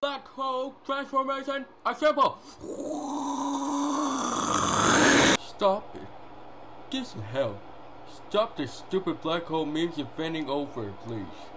Black hole transformation assemble! Stop it. Get some help. Stop this stupid black hole memes you're bending over, please.